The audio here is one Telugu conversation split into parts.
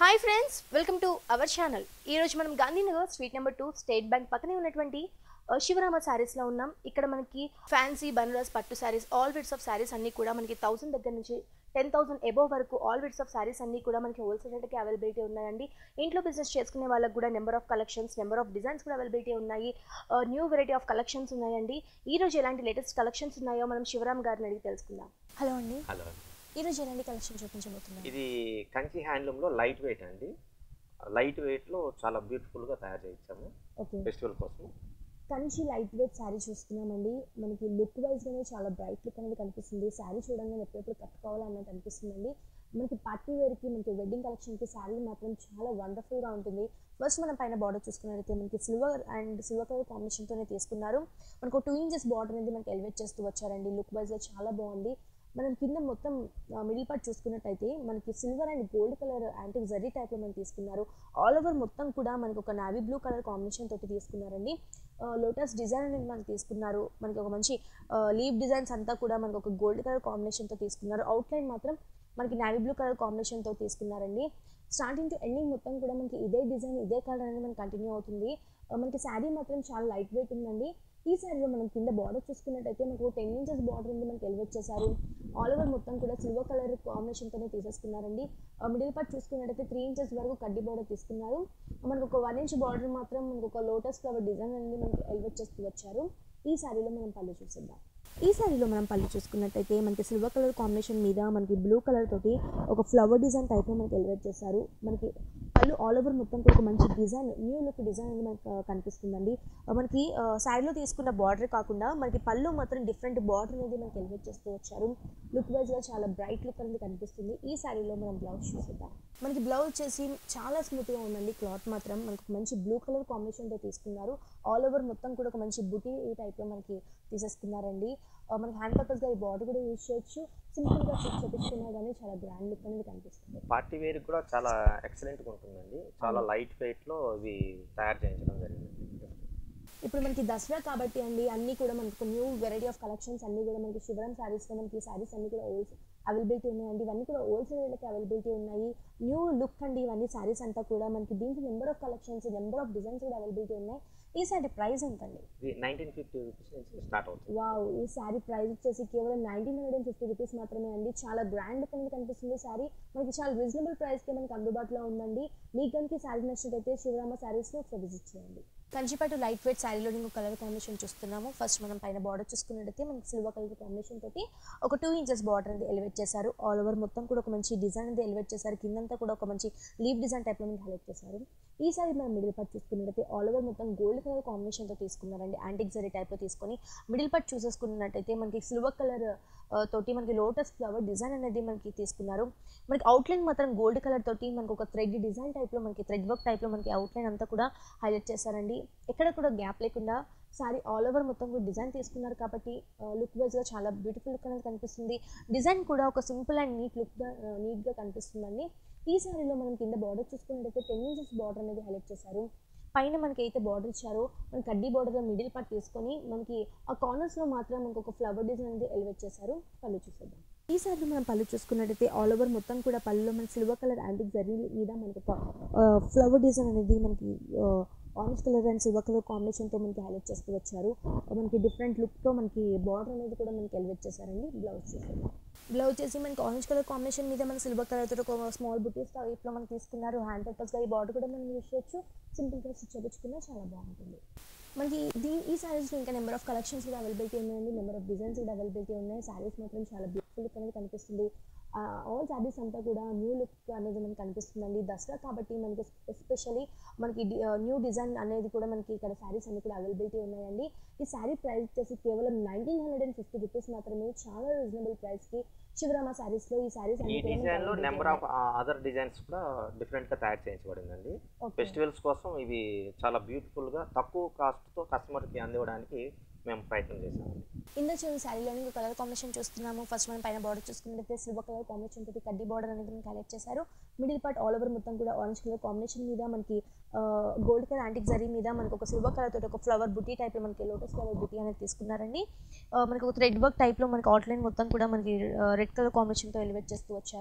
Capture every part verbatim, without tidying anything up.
Hi friends, welcome to our channel. ఈ రోజు మనం Gandhinagar street number two State Bank పక్కనే ఉన్నటువంటి శివరామ సారీస్ లో ఉన్నాం. ఇక్కడ మనకి ఫ్యాన్సీ బనారస్ పట్టు saris all widths of saris అన్ని కూడా మనకి థౌసండ్ దగ్గర నుంచి టెన్ థౌసండ్ అబోవ్ వరకు ఆల్ విడ్స్ ఆఫ్ సారీస్ అన్ని కూడా మనకి హోల్సేల్ రేట్కి అవైలబిలిటీ ఉన్నాయండి. ఇంట్లో బిజినెస్ చేసుకునే వాళ్ళకి కూడా number of collections number of designs కూడా అవైలబిలిటీ ఉన్నాయి. న్యూ వెరైటీ ఆఫ్ కలెక్షన్స్ ఉన్నాయండి. ఈ రోజు ఎలాంటి లేటెస్ట్ కలెక్షన్స్ ఉన్నాయో మనం శివరామ్ గారిని అడిగి తెలుసుకుందాం. హలో అండి. హలో. ఈ రోజు ఎలాంటి కలెక్షన్ చూపించబోతున్నారు? ఇది కంచి హ్యాండ్లూమ్ లో లైట్ వెయిట్ అండి. లైట్ వెయిట్ లో చాలా బ్యూటిఫుల్ గా తయారు చేయించాము ఫెస్టివల్ కోసం. కంచి లైట్ వెయిట్ శారీ చూస్తున్నామండి. మనకి లుక్ వైజ్ గానే చాలా బ్రైట్ లుక్ అనేది కనిపిస్తుంది. శారీ చూడంగానే ఎప్పుడెప్పుడు కట్టుకోవాలన్నట్టు అనిపిస్తుందండి. మనకి పార్టీ వేర్ కి మనకి వెడ్డింగ్ కలెక్షన్ కి శారీ మాత్రం చాలా వండర్ఫుల్ గా ఉంటుంది. ఫస్ట్ మనం పైన బార్డర్ చూసుకున్నట్లయితే మనకి silver and silver colour combination తోనే తీసుకున్నారు. మనకు టూ ఇంచెస్ బార్డర్ అనేది మనకి ఎలివేట్ చేస్తూ వచ్చారండి. లుక్ వైజ్ గా చాలా బాగుంది. మనం కింద మొత్తం మిడిల్ పార్ట్ చూసుకున్నట్టయితే మనకి silver and gold colour antique zari టైప్లో మనం తీసుకున్నారు. ఆల్ ఓవర్ మొత్తం కూడా మనకి ఒక నావీ బ్లూ కలర్ కాంబినేషన్ తోటి తీసుకున్నారండి. లోటస్ డిజైన్ అనేది మనకి తీసుకున్నారు. మనకి ఒక మంచి లీవ్ డిజైన్స్ అంతా కూడా మనకి ఒక గోల్డ్ కలర్ కాంబినేషన్తో తీసుకున్నారు. అవుట్లైన్ మాత్రం మనకి నావీ బ్లూ కలర్ కాంబినేషన్తో తీసుకున్నారండి. స్టార్టింగ్ టు ఎండింగ్ మొత్తం కూడా మనకి ఇదే డిజైన్ ఇదే కలర్ అనేది మనకి కంటిన్యూ అవుతుంది. మనకి శారీ మాత్రం చాలా లైట్ వెయిట్ ఉందండి. ఈ శారీలో మనం కింద బార్డర్ చూసుకున్నట్టయితే మనకు టెన్ ఇంచెస్ బార్డర్ ఉంది మనకి ఎలివేట్ చేశారు. ఆల్ ఓవర్ మొత్తం కూడా సిల్వర్ కలర్ కాంబినేషన్తోనే తీసేసుకున్నారండి. మిడిల్ పార్ట్ చూసుకున్నట్టయితే త్రీ ఇంచెస్ వరకు కడ్డీ బార్డర్ తీసుకున్నారు. మనకు ఒక వన్ ఇంచ్ బార్డర్ మాత్రం మనకు ఒక లోటస్ ఫ్లవర్ డిజైన్ అనేది మనకి ఎలివేట్ చేస్తూ వచ్చారు. ఈ శారీలో మనం పళ్ళు చూసేద్దాం. ఈ శారీలో మనం పళ్ళు చూసుకున్నట్టయితే మనకి సిల్వర్ కలర్ కాంబినేషన్ మీద మనకి బ్లూ కలర్ తోటి ఒక ఫ్లవర్ డిజైన్ టైప్లో మనకి ఎలివేట్ చేశారు. మనకి పళ్ళు ఆల్ ఓవర్ మొత్తం కూడా ఒక మంచి డిజైన్ న్యూ లుక్ డిజైన్ అనేది మనకు కనిపిస్తుందండి. మనకి శారీలో తీసుకున్న బార్డర్ కాకుండా మనకి పళ్ళు మాత్రం డిఫరెంట్ బార్డర్ అనేది మనకి ఎలివేట్ చేస్తూ వచ్చారు. లుక్ వైజ్గా చాలా బ్రైట్ లుక్ అనేది కనిపిస్తుంది. ఈ శారీలో మనం బ్లౌజ్ చూసేద్దాం. మనకి బ్లౌజ్ వచ్చేసి చాలా స్మూత్గా ఉందండి. క్లాత్ మాత్రం మనకు మంచి బ్లూ కలర్ కాంబినేషన్తో తీసుకున్నారు. ఆల్ ఓవర్ మొత్తం కూడా ఒక మంచి బుటీ టైప్లో మనకి తీసేసుకున్నారండి. మనకి హ్యాండ్ పర్పస్గా ఈ బార్డర్ కూడా యూజ్ చేయొచ్చు. సింపుల్గా స్టిచ్ చేపించుకున్నా కానీ చాలా గ్రాండ్ లుక్ అనేది కనిపిస్తుంది. పార్టీ వేర్ కూడా చాలా ఎక్సలెంట్గా ఉంటుందండి. చాలా లైట్ వెయిట్లో ఇవి తయారు చేయించడం జరిగింది. ఇప్పుడు మనకి దసరా కాబట్టి అండి అన్నీ కూడా మనకు న్యూ వెరైటీ ఆఫ్ కలెక్షన్స్ అన్నీ కూడా మనకి శివరామ్ శారీస్లో మనకి శారీస్ అన్నీ కూడా హోల్సేల్ అవైలబిలిటీ ఉన్నాయండి. ఇవన్నీ కూడా హోల్సేల్ రేట్లకి అవైలబిలిటీ ఉన్నాయి. న్యూ లుక్ అండి ఇవన్నీ శారీస్ అంతా కూడా మనకి దీనికి number of collections number of designs కూడా అవైలబిలిటీ ఉన్నాయి. ఈ శారీ ప్రైస్ ఎంత అండి? నైన్టీన్ ఫిఫ్టీ రూపీస్ నుంచి స్టార్ట్ అవుతుంది. వావ్, ఈ శారీ ప్రైస్ వచ్చేసి కేవలం nineteen hundred and fifty rupees మాత్రమే అండి. చాలా గ్రాండ్ లుక్ అనేది కనిపిస్తుంది. శారీ మనకి చాలా రీజనబుల్ ప్రైస్కి మనకి అందుబాటులో ఉందండి. మీకు కనుక శారీ నచ్చినట్టయితే శివరామ శారీస్ని ఒకసారి విజిట్ చేయండి. కంచిపట్టు లైట్ వెయిట్ శారీలో ఇంకో కలర్ కాంబినేషన్ చూస్తున్నాము. ఫస్ట్ మనం పైన బార్డర్ చూసుకున్నట్టయితే మనకి సిల్వర్ కలర్ కాంబినేషన్ తోటి ఒక టూ ఇంచెస్ బార్డర్ అనేది ఎలివేట్ చేశారు. ఆల్ ఓవర్ మొత్తం కూడా ఒక మంచి డిజైన్ అనేది ఎలివేట్ చేశారు. కిందంతా కూడా ఒక మంచి లీవ్ డిజైన్ టైప్లో మనకి హైలైట్ చేశారు. ఈ సారీ మనం మిడిల్ పార్ట్ చూసుకున్నట్టయితే ఆల్ ఓవర్ మొత్తం గోల్డ్ కలర్ కాంబినేషన్తో తీసుకున్నారండి. యాంటిక్ జరీ టైప్లో తీసుకొని మిడిల్ పార్ట్ చూసేసుకున్నట్టయితే మనకి సిల్వర్ కలర్ తోటి మనకి లోటస్ ఫ్లవర్ డిజైన్ అనేది మనకి తీసుకున్నారు. మనకి అవుట్లైన్ మాత్రం గోల్డ్ కలర్ తోటి మనకి ఒక థ్రెడ్ డిజైన్ టైప్లో మనకి థ్రెడ్ వర్క్ టైప్లో మనకి అవుట్లైన్ అంతా కూడా హైలైట్ చేశారండి. ఎక్కడ కూడా గ్యాప్ లేకుండా సారీ ఆల్ ఓవర్ మొత్తం కూడా డిజైన్ తీసుకున్నారు కాబట్టి లుక్ వైజ్గా చాలా బ్యూటిఫుల్ లుక్ అనేది కనిపిస్తుంది. డిజైన్ కూడా ఒక సింపుల్ అండ్ నీట్ లుక్గా నీట్గా కనిపిస్తుందండి. ఈ సారీలో మనం కింద బార్డర్ చూసుకున్నట్టయితే టెన్ ఇంచెస్ బార్డర్ అనేది హైలైట్ చేశారు. పైన మనకి అయితే బార్డర్ ఇచ్చారో మనకి కడ్డీ బార్డర్లో మిడిల్ పార్ట్ తీసుకొని మనకి ఆ కార్నర్స్లో మాత్రం మనకు ఒక ఫ్లవర్ డిజైన్ అనేది ఎలివేట్ చేశారు. పళ్ళు చూసేద్దాం. ఈ సారీ మనం పళ్ళు చూసుకున్నట్టయితే ఆల్ ఓవర్ మొత్తం కూడా పళ్ళులో మనకి సిల్వర్ కలర్ యాంటిక్ జరీ మీద మనకి ఒక ఫ్లవర్ డిజైన్ అనేది మనకి orange colour and silver colour కాంబినేషన్తో మనకి హైలైట్ చేస్తూ వచ్చారు. మనకి డిఫరెంట్ లుక్తో మనకి బార్డర్ అనేది కూడా మనకి ఎలివేట్ చేశారండి. బ్లౌజ్ చూసేద్దాం. బ్లౌజ్ చేసి మనకి ఆరెంజ్ కలర్ కాంబినేషన్ మీద మన సిల్వర్ కలర్ తోటి ఒక స్మాల్ బుటీస్ టైప్లో మనకి తీసుకున్నారు. హ్యాండ్ పర్పస్గా ఈ బార్డర్ కూడా మనం యూజ్ చేయొచ్చు. సింపుల్గా స్టిచ్ చేయించుకున్నా చాలా బాగుంటుంది. మనకి దీని ఈ శారీస్లో ఇంకా నెంబర్ ఆఫ్ కలెక్షన్స్ కూడా అవైలబిలిటీ ఉన్నాయండి. నెంబర్ ఆఫ్ డిజైన్స్ కూడా అవైలబిలిటీ ఉన్నాయి. శారీస్ మాత్రం చాలా బ్యూటిఫుల్ లుక్ అనేది కనిపిస్తుంది. ఆల్ శారీస్ అంతా కూడా న్యూ లుక్ అనేది మనకి కనిపిస్తుందండి. దసరా కాబట్టి మనకి ఎస్పెషల్లీ మనకి న్యూ డిజైన్ అనేది కూడా మనకి ఇక్కడ శారీస్ అన్ని కూడా అవైలబిలిటీ ఉన్నాయండి. ఈ శారీ ప్రైస్ వచ్చేసి కేవలం nineteen hundred and fifty rupees మాత్రమే. చాలా రీజనబుల్ ప్రైస్కి శివరామ శారీస్లో ఈ శారీస్ ఈ డిజైన్లో నెంబర్ ఆఫ్ అదర్ డిజైన్స్ కూడా డిఫరెంట్గా తయారు చేయించబడిందండి. ఫెస్టివల్స్ కోసం ఇవి చాలా బ్యూటిఫుల్గా తక్కువ కాస్ట్తో కస్టమర్కి అందివ్వడానికి మేము ప్రయత్నం చేసాము. ఇందులో చూడండి శారీలోని ఇంకో కలర్ కాంబినేషన్ చూస్తున్నాము. ఫస్ట్ మనం పైన బార్డర్ చూసుకున్నట్లయితే సిల్వర్ కలర్ కాంబినేషన్ తోటి కడ్డీ బార్డర్ అనేది మనకి హైలైట్ చేశారు. మిడిల్ పార్ట్ ఆల్ ఓవర్ మొత్తం కూడా ఆరెంజ్ కలర్ కాంబినేషన్ మీద మనకి గోల్డ్ కలర్ యాంటిక్ జరీ మీద మనకి ఒక సిల్వర్ కలర్ తోటి ఒక ఫ్లవర్ బుటీ టైప్లో మనకి లోటస్ ఫ్లవర్ బుటీ అనేది తీసుకున్నారండి. మనకి ఒక థ్రెడ్ వర్క్ టైప్లో మనకి అవుట్లైన్ మొత్తం కూడా మనకి రెడ్ కలర్ కాంబినేషన్తో ఎలివేట్ చేస్తూ వచ్చారు.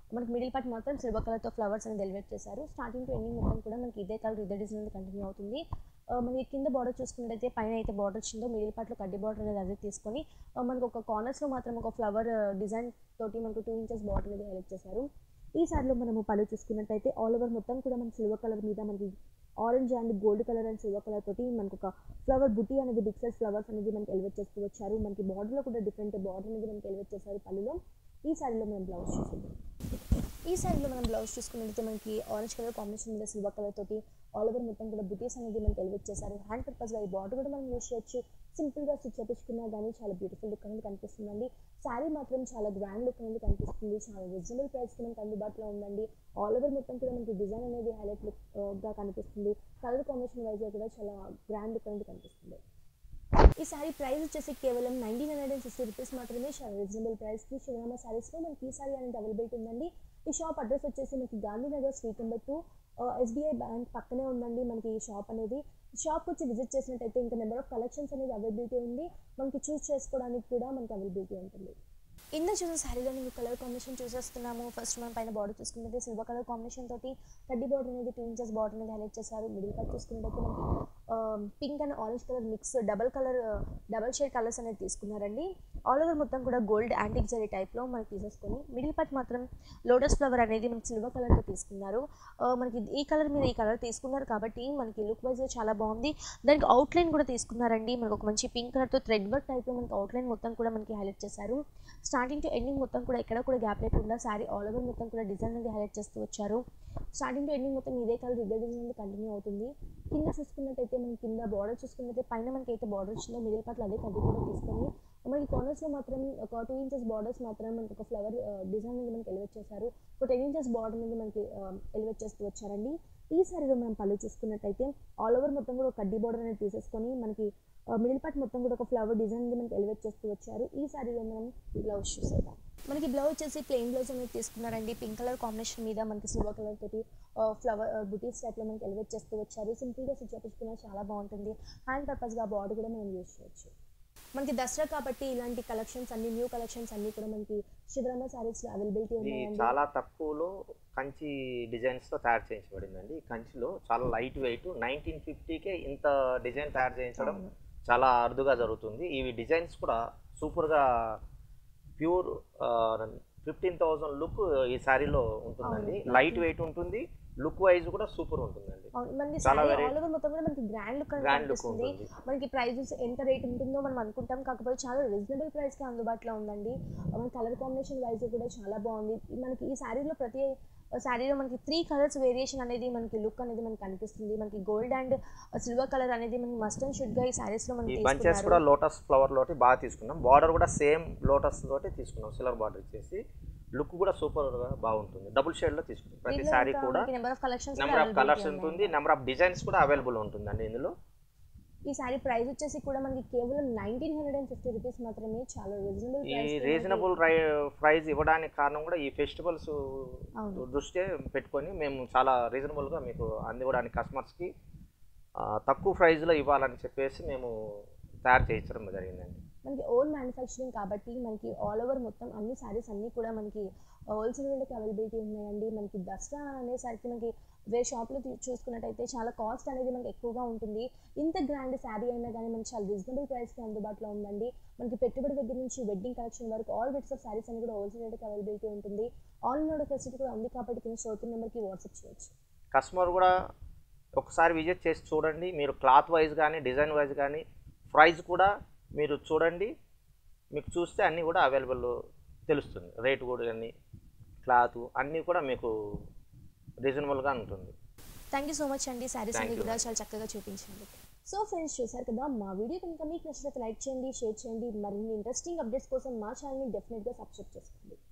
మనకి మిడిల్ పార్ట్ మాత్రం సిల్వర్ కలర్తో ఫ్లవర్స్ అనేది ఎలివేట్ చేశారు. స్టార్టింగ్ టు ఎండింగ్ మొత్తం కూడా మనకి ఇదే కలర్ ఇదే డిజైన్ అనేది కంటిన్యూ అవుతుంది. మనకి కింద బార్డర్ చూసుకున్నట్టయితే పైన అయితే బార్డర్ వచ్చిందో మిడిల్ పార్ట్లో కడ్డీ బార్డర్ అనేది అదే తీసుకొని మనకు ఒక కార్నర్స్లో మాత్రం ఒక ఫ్లవర్ డిజైన్ తోటి మనకు టూ ఇంచెస్ బార్డర్ అనేది హైలైట్ చేశారు. ఈ సారీలో మనము పళ్ళు చూసుకున్నట్టయితే ఆల్ ఓవర్ మొత్తం కూడా మనకి సిల్వర్ కలర్ మీద మనకి orange and gold colour and silver colour తోటి మనకు ఒక ఫ్లవర్ బుట్టి అనేది బిగ్ సైజ్ ఫ్లవర్స్ అనేది మనకి ఎలివేట్ చేస్తూ వచ్చారు. మనకి బార్డర్లో కూడా డిఫరెంట్ బార్డర్ అనేది మనకి ఎలివేట్ చేశారు పళ్ళులో. ఈ సారీలో మనం బ్లౌజ్ చూసుకుందాం. ఈ సారీలో మనం బ్లౌజ్ చూసుకున్నట్లయితే మనకి ఆరెంజ్ కలర్ కాంబినేషన్ మీద సిల్వర్ కలర్ తోటి ఆల్ ఓవర్ మొత్తం కూడా బుటీస్ అనేది మనకి ఎలివేట్ చేశారు. హ్యాండ్ పర్పస్గా ఈ బార్డర్ కూడా మనం యూస్ చేయొచ్చు. సింపుల్గా స్టిచ్ చేపించుకున్నా కానీ చాలా బ్యూటిఫుల్ లుక్ అనేది కనిపిస్తుందండి. శారీ మాత్రం చాలా గ్రాండ్ లుక్ అనేది కనిపిస్తుంది. చాలా రీజనబుల్ ప్రైస్కి మనకి అందుబాటులో ఉందండి. ఆల్ ఓవర్ మొత్తం కూడా మనకి డిజైన్ అనేది హైలైట్ లుక్గా కనిపిస్తుంది. కలర్ కాంబినేషన్ వైజ్గా కూడా చాలా గ్రాండ్ లుక్ అనేది కనిపిస్తుంది. ఈ సారీ ప్రైస్ వచ్చేసి కేవలం nineteen hundred and sixty rupees మాత్రమే. చాలా రీజనబుల్ ప్రైస్కి శివరామ సారీస్లో మనకి ఈ సారీ అనేది అవైలబిలిటీ ఉందండి. ఈ షాప్ అడ్రస్ వచ్చేసి మనకి Gandhinagar street number two SBI bank పక్కనే ఉందండి మనకి ఈ షాప్ అనేది. షాప్కి వచ్చి విజిట్ చేసినట్టయితే ఇంకా నెంబర్ ఆఫ్ కలెక్షన్స్ అనేది అవైలబిలిటీ ఉంది. మనకి చూస్ చేసుకోవడానికి కూడా మనకి అవైలబిలిటీ ఉంటుంది. ఇందా చూసిన శారీలో మీకు కలర్ కాంబినేషన్ చూసేస్తున్నాము. ఫస్ట్ మనం పైన బార్డర్ చూసుకున్నట్లయితే సిల్వర్ కలర్ కాంబినేషన్ తోటి కడ్డీ బార్డర్ అనేది టూ ఇంచెస్ బార్డర్ అనేది హైలైట్ చేశారు. మిడిల్ పార్ట్ చూసుకున్నట్లయితే మనకి pink and orange colour mix double colour double shade colours అనేది తీసుకున్నారండి. ఆల్ ఓవర్ మొత్తం కూడా గోల్డ్ యాంటిక్ జరీ టైప్లో మనకి తీసేసుకొని మిడిల్ పార్ట్ మాత్రం లోటస్ ఫ్లవర్ అనేది మనకి సిల్వర్ కలర్తో తీసుకున్నారు. మనకి ఈ కలర్ మీద ఈ కలర్ తీసుకున్నారు కాబట్టి మనకి లుక్ వైజ్గా చాలా బాగుంది. దానికి అవుట్లైన్ కూడా తీసుకున్నారండి. మనకు ఒక మంచి పింక్ కలర్తో థ్రెడ్ వర్క్ టైప్లో మనకి అవుట్లైన్ మొత్తం కూడా మనకి హైలైట్ చేశారు. స్టార్టింగ్ టు ఎండింగ్ మొత్తం కూడా ఎక్కడ కూడా గ్యాప్ లేకుండా శారీ ఆల్ ఓవర్ మొత్తం కూడా డిజైన్ అనేది హైలైట్ చేస్తూ వచ్చారు. స్టార్టింగ్ టు ఎండింగ్ మొత్తం ఇదే కలర్ ఇదే డిజైన్ అనేది కంటిన్యూ అవుతుంది. కింద చూసుకున్నట్టయితే మనకి కింద బార్డర్ చూసుకున్నట్టయితే పైన మనకి అయితే బార్డర్ వచ్చిందో మిడిల్ పార్ట్లో అదే కడ్డీ కూడా తీసుకొని మనకి కార్నర్స్లో మాత్రం ఒక టూ ఇంచెస్ బార్డర్స్ మాత్రం మనకి ఒక ఫ్లవర్ డిజైన్ అనేది మనకి ఎలివేట్ చేశారు. ఒక టెన్ ఇంచెస్ బార్డర్ అనేది మనకి ఎలివేట్ చేస్తూ వచ్చారండి. ఈ సారీలో మనం పళ్ళు చూసుకున్నట్టయితే ఆల్ ఓవర్ మొత్తం కూడా ఒక కడ్డీ బార్డర్ అనేది తీసేసుకొని మనకి మిడిల్ పార్ట్ మొత్తం కూడా ఒక ఫ్లవర్ డిజైన్ అనేది మనకి ఎలివేట్ చేస్తూ వచ్చారు. ఈ సారీలో మనం బ్లౌజ్ చూసేద్దాం. మనకి బ్లౌజ్ వచ్చేసి ప్లెయిన్ బ్లౌజ్ అనేది తీసుకున్నారండి. పింక్ కలర్ కాంబినేషన్ మీద మనకి సిల్వర్ కలర్ తోటి ఫ్లవర్ బుటీస్ టైప్లో మనకి ఎలివేట్ చేస్తూ వచ్చారు. సింపుల్గా స్టిచ్ చేపించుకున్నా చాలా బాగుంటుంది. హ్యాండ్ పర్పస్గా బార్డర్ కూడా మనం యూజ్ చేయొచ్చు. మనకి దసరా కాబట్టి ఇలాంటి కలెక్షన్స్ అన్ని న్యూ కలెక్షన్స్ అన్ని కూడా మనకి శివరామ సారీస్లో అవైలబిలిటీ ఉన్నాయండి. చాలా తక్కువలో కంచి డిజైన్స్తో తయారు చేయించబడిందండి. కంచిలో చాలా లైట్ వెయిట్ నైన్టీన్ ఫిఫ్టీకే ఇంత డిజైన్ తయారు చేయించడం చాలా అరుదుగా జరుగుతుంది. ఇవి డిజైన్స్ కూడా సూపర్గా ప్యూర్ ఫిఫ్టీన్ థౌజండ్ లుక్ ఈ శారీలో ఉంటుందండి. లైట్ వెయిట్ ఉంటుంది. లుక్ వైజ్ కూడా సూపర్ ఉంటుందండి. మనకి గ్రాండ్ లుక్ కనిపిస్తుంది. మనకి ప్రైజెస్ ఎంత రేట్ ఉంటుందో మనం అనుకుంటాం, కాకపోతే చాలా రీజనబుల్ ప్రైస్ కి అందుబాటులో ఉందండి. మన కలర్ కాంబినేషన్ వైజ్ కూడా చాలా బాగుంది. మనకి ఈ శారీలో ప్రతి శారీలో మనకి త్రీ కలర్స్ వేరియేషన్ అనేది మనకి లుక్ అనేది మనకి కనిపిస్తుంది. మనకి గోల్డ్ అండ్ సిల్వర్ కలర్ అనేది మనకి మస్ట్ అండ్ షుడ్ గా ఈ శారీస్ లో మనకి బంచెస్ కూడా లోటస్ ఫ్లవర్ లోటి బాగా తీసుకున్నాం. బార్డర్ కూడా సేమ్ లోటస్ తోటి తీసుకున్నాం. సిల్వర్ బార్డర్ ఇచ్చేసి లుక్ కూడా సూపర్ గా బాగుంటుంది. డబుల్ షేడ్ లో తీసుకున్నాం. ప్రతి శారీ కూడా number of collections number of colours ఉంటుంది. నెంబర్ ఆఫ్ డిజైన్స్ కూడా అవైలబుల్ ఉంటుందండి ఇందులో. ఈ సారీ ప్రైస్ వచ్చేసి కూడా మనకి కేవలం nineteen hundred and fifty rupees మాత్రమే. చాలా రీజనబుల్ ప్రైస్. ఈ రీజనబుల్ ప్రైస్ ఇవ్వడానికి కారణం కూడా ఈ ఫెస్టివల్స్ దృష్టి పెట్టుకొని మేము చాలా రీజనబుల్ గా మీకు అందివ్వడానికి కస్టమర్స్ కి తక్కువ ప్రైస్ లో ఇవ్వాలని చెప్పేసి మేము తయారు చేయించడం జరిగిందండి. మనకి ఓన్ మ్యానుఫ్యాక్చరింగ్ కాబట్టి మనకి ఆల్ ఓవర్ మొత్తం అన్ని శారీస్ అన్నీ కూడా మనకి హోల్సేల్ రేట్కి అవైలబిలిటీ ఉన్నాయండి. మనకి దసరా అనేసరికి మనకి వేరే షాప్లో చూసుకున్నట్టయితే చాలా కాస్ట్ అనేది మనకి ఎక్కువగా ఉంటుంది. ఇంత గ్రాండ్ శారీ అయినా కానీ మనకి చాలా రీజనబుల్ ప్రైస్కి అందుబాటులో ఉందండి. మనకి పెట్టుబడి దగ్గర నుంచి వెడ్డింగ్ కలెక్షన్ వరకు ఆల్ బిట్స్ ఆఫ్ శారీస్ అన్ని కూడా హోల్సేల్ రేట్కి అవైలబిలిటీ ఉంటుంది. ఆన్లైన్ ఆర్డర్ ఫెసిలిటీ కూడా ఉంది కాబట్టి కింద షోరూమ్ నెంబర్కి వాట్సాప్ చేయొచ్చు. కస్టమర్ కూడా ఒకసారి విజిట్ చేసి చూడండి. మీరు క్లాత్ వైజ్ కానీ డిజైన్ వైజ్ కానీ ప్రైస్ కూడా మీరు చూడండి. మీకు చూస్తే అన్నీ కూడా అవైలబుల్ తెలుస్తుంది. రేట్ కూడా కానీ క్లాత్ అన్నీ కూడా మీకు రీజనబుల్గా ఉంటుంది. థ్యాంక్ యూ సో మచ్ అండి. శారీస్ అన్ని కూడా చాలా చక్కగా చూపించండి. సో ఫ్రెండ్స్ చూసారు కదా, మా వీడియో కనుక మీకు నచ్చినట్లయితే లైక్ చేయండి, షేర్ చేయండి. మరిన్ని ఇంట్రెస్టింగ్ అప్డేట్స్ కోసం మా ఛానల్ని డెఫినెట్గా సబ్స్క్రైబ్ చేసుకోండి.